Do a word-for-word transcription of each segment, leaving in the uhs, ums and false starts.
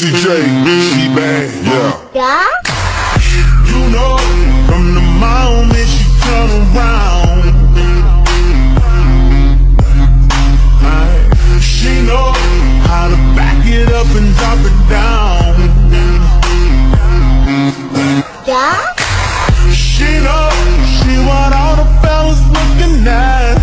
C J, she bad, yeah. Yeah? You know, from the moment she turn around, she know how to back it up and drop it down. Yeah? She know she want all the fellas looking at.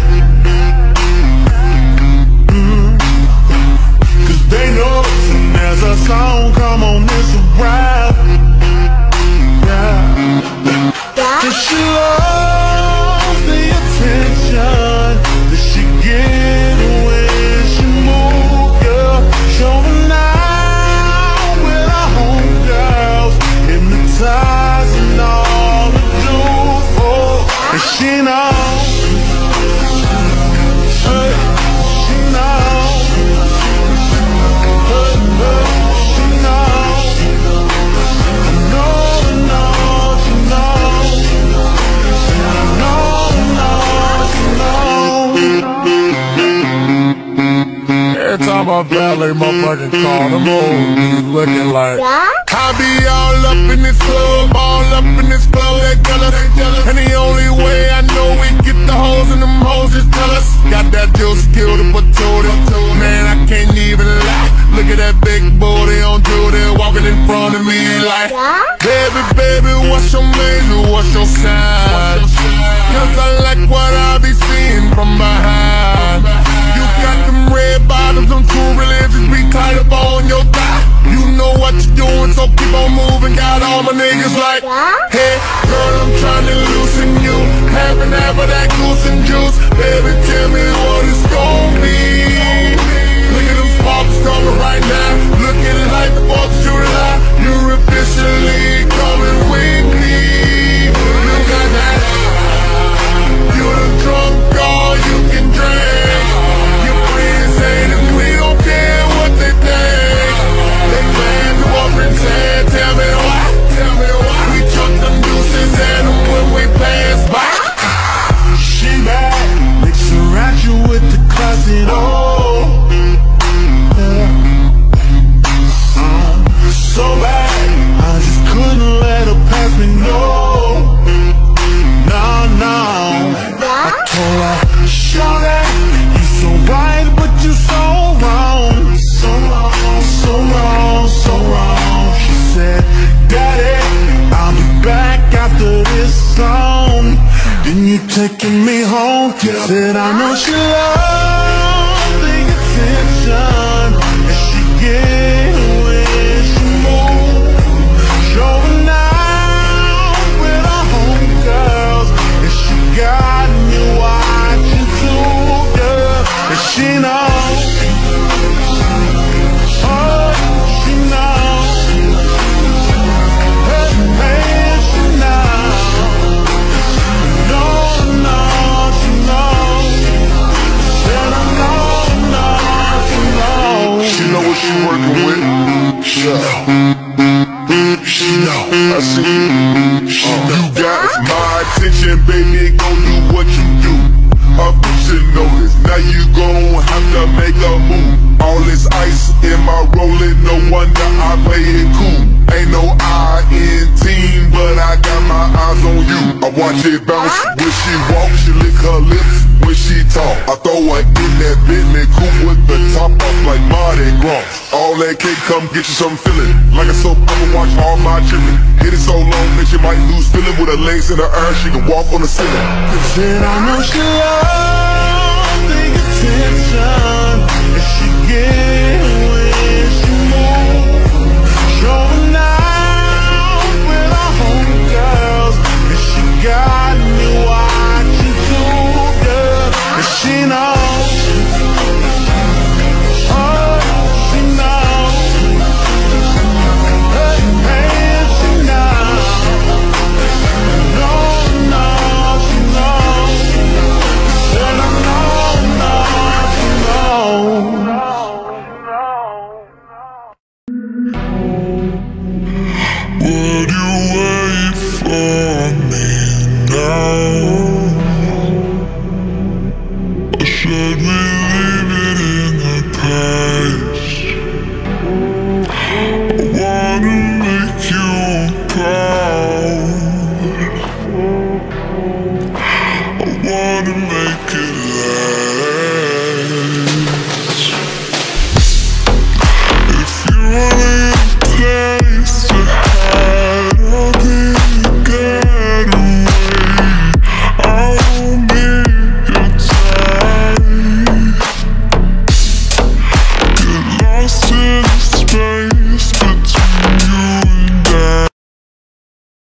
Mm. Cause they know soon as a song come on, it's a rap. Yeah. Yeah? Cause she loves the attention that she get when she move, yeah. Showing out with her homegirls, hypnotizing all the dudes, oh. And she knows, hey, she knows, hey, hey, she knows, I know, I know, she knows, I know, I know, she knows. Every time I valet my fucking car, them hoes be looking like, Yeah? I be all up in this club, all up in this club, they jealous, they jealous. And the only way I know we get the hoes and them hoes is tell us. Got that juice, killed it, but told it. Man, I can't even lie. Look at that big booty on Judy, walking in front of me like, Yeah? baby, baby, what's your major, what's your sign? Cause I like what I be seeing from behind. You got them red bottoms, them true religions be tied up on your thigh. You know what you're doing, so keep on moving. Got all my niggas like, hey, girl, I'm trying to loosen you. Half an hour that goose and juice. Baby, tell me what it's gon' be. Look at them sparks coming right now, looking like the fourth of July. You're officially coming with me. You got that, you the drunk, all you can drink. Your friends say that we don't care what they think. They plan to up and say, tell me why, tell me why. We chuck them deuces at them when we pass by. She bad, mix her at you with the classic, oh. So bad, I just couldn't let her pass me, no. No, no. I told her, shawty, you so right, but you so wrong. So wrong, so wrong, so wrong. She said, daddy, I'll be back after this song. Then you taking me home. Said I know she loves the attention that she gets when she moves, showing out with her homegirls, and she got me watching too, girl. And she knows, oh, she knows, hey, hey, she knows, no, no, she knows, said I know, no, she knows. She know what she working with. She know. She know. I see you. She know. You got my attention, baby. Go do what you do. I put you notice. Now you gon' have to make a move. All this ice in my rolling, no wonder I play it cool. Ain't no I in team, but I got my eyes on you. I watch it bounce when she walk, she lick her lips when she talk. I throw her in that Bentley coupe with the top off like Mardi Gras. All that cake, come get you some feeling. Like a soap opera, watch all my children. Hit it so long that you might lose feeling. With her legs in her air, she can walk on the ceiling. Said I know she loves the attention that she get when she moves, showing out with her homegirls, and she got me watching too, girl. And she knows, oh, she knows, hey, hey, she knows, no, no, she knows, said I know, no, she knows. Would you wait for me now? Or should we